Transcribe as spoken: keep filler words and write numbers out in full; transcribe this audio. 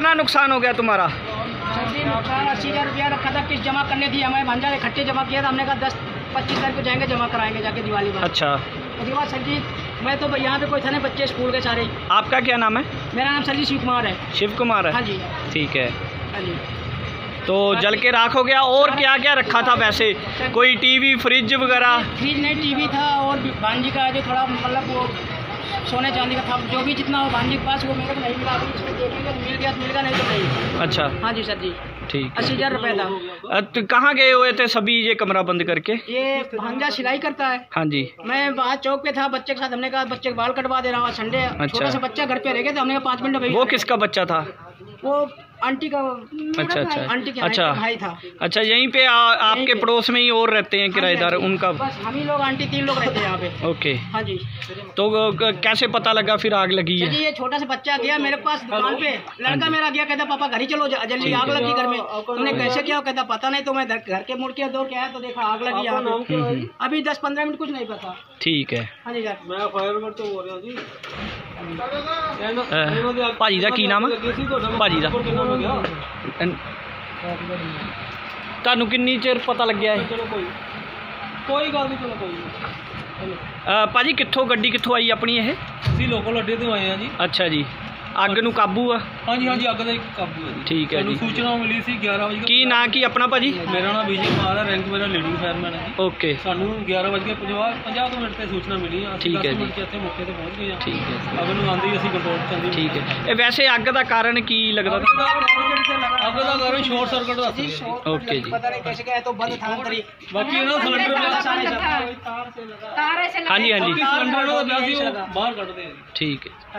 कितना नुकसान हो गया तुम्हारा? सर्दी नुकसान अस्सी हज़ार रुपया रखा था, किस्त जमा करने थी हमें, भांजा इकट्ठे जमा किया था। हमने कहा दस पच्चीस तारीख को जाएंगे जमा कराएंगे जाके दिवाली में। अच्छा। उसके बाद सर जी मैं तो यहाँ पे कोई था नहीं, बच्चे स्कूल के सारे। आपका क्या नाम है? मेरा नाम सर जी शिव कुमार है। शिव कुमार है? हाँ जी। ठीक है। हाँ जी। तो जल के राख हो गया। और क्या क्या रखा था वैसे? कोई टीवी फ्रिज वगैरह? फ्रिज नहीं, टीवी था और भांजी का जो थोड़ा मतलब वो सोने चांदी का था, जो भी जितना हो भांजी के पास वो मेरे को नहीं मिला। अभी इसमें देखेंगे मिल गया तो मिल गया, नहीं तो नहीं। अच्छा। हाँ जी सर जी। ठीक। अस्सी हज़ार रुपये था। अ, तो कहाँ गए हुए थे सभी ये कमरा बंद करके? ये भांजा सिलाई करता है। हाँ जी। मैं वहाँ चौक पे था बच्चे के साथ, हमने कहा बच्चे के बाल कटवा दे रहा हूँ, संडे छोटा सा बच्चा घर पे रह गया था, हमने कहा पाँच मिनट। वो किसका बच्चा था? वो आंटी का। अच्छा अच्छा आंटी का अच्छा भाई था। अच्छा, यहीं पे आ, आपके पड़ोस में ही और रहते हैं किराएदार? उनका बस हम ही लोग, आंटी तीन लोग रहते हैं यहाँ पे। ओके। हाँ जी। तो कैसे पता लगा फिर आग लगी है? जी ये छोटा सा बच्चा गया मेरे पास दुकान पे, लड़का मेरा गया, कहता पापा घर ही चलो जल्दी आग लगी घर में। तुमने कैसे किया? कहता पता नहीं। तो मैं घर के मुड़ के दौड़ के आया तो देखा आग लगी यहाँ पे। अभी दस पंद्रह मिनट कुछ नहीं पता। ठीक है। हाँ जी सर। मैं फायर ब्रिगेड तो बोल रहा हूँ जी। भाजी का की नाम है? भाजी का ਤੁਹਾਨੂੰ ਕਿੰਨੀ ਚਿਰ ਪਤਾ ਲੱਗਿਆ ਹੈ? ਕੋਈ ਗੱਲ ਨਹੀਂ, ਚਲੋ ਕੋਈ ਨਹੀਂ। ਭਾਜੀ ਕਿੱਥੋਂ ਗੱਡੀ ਕਿੱਥੋਂ ਆਈ ਆਪਣੀ ਇਹ? ਅਸੀਂ ਲੋਕਲ ਅੱਡੇ ਤੋਂ ਆਏ ਹਾਂ ਜੀ। ਅੱਛਾ ਜੀ। ਅੱਗ ਨੂੰ ਕਾਬੂ ਆ? ਹਾਂਜੀ ਹਾਂਜੀ, ਅੱਗ ਦਾ ਕਾਬੂ ਹੈ ਜੀ। ਠੀਕ ਹੈ ਜੀ। ਸੂਚਨਾ ਮਿਲੀ ਸੀ ਗਿਆਰਾਂ ਵਜੇ। ਕੀ ਨਾਂ ਕੀ ਆਪਣਾ ਭਾਜੀ? ਮੇਰਾ ਨਾਮ ਵਿਜੇ ਕੁਮਾਰ ਹੈ, ਰੈਂਕ ਮੇਰਾ ਲੀਡਿੰਗ ਫਾਇਰਮੈਨ ਹੈ ਜੀ। ਓਕੇ। ਸਾਨੂੰ ਗਿਆਰਾਂ ਵਜੇ ਪੰਜਾਹ ਪੰਜਾਹ ਮਿੰਟ ਤੇ ਸੂਚਨਾ ਮਿਲੀ ਆ। ਠੀਕ ਹੈ ਜੀ। ਮਿੰਟ ਇੱਥੇ ਮੌਕੇ ਤੇ ਪਹੁੰਚ ਗਏ ਆ। ਠੀਕ ਹੈ। ਅੱਗ ਨੂੰ ਆਂਦੇ ਹੀ ਅਸੀਂ ਕੰਟਰੋਲ ਚ ਆਂਦੇ। ਠੀਕ ਹੈ। ਇਹ ਵੈਸੇ ਅੱਗ ਦਾ ਕਾਰਨ ਕੀ ਲੱਗਦਾ? ਅੱਗ ਦਾ ਕਾਰਨ ਸ਼ਾਰਟ ਸਰਕਟ ਦਾ ਸੀ। ਓਕੇ ਜੀ। ਪਤਾ ਨਹੀਂ कैसे क्या है, तो बंद था अंदर ही। बाकी ना सिलेंडर हाँ जी हाँ जी। सिलेंडर बाहर कट दे। ठीक है।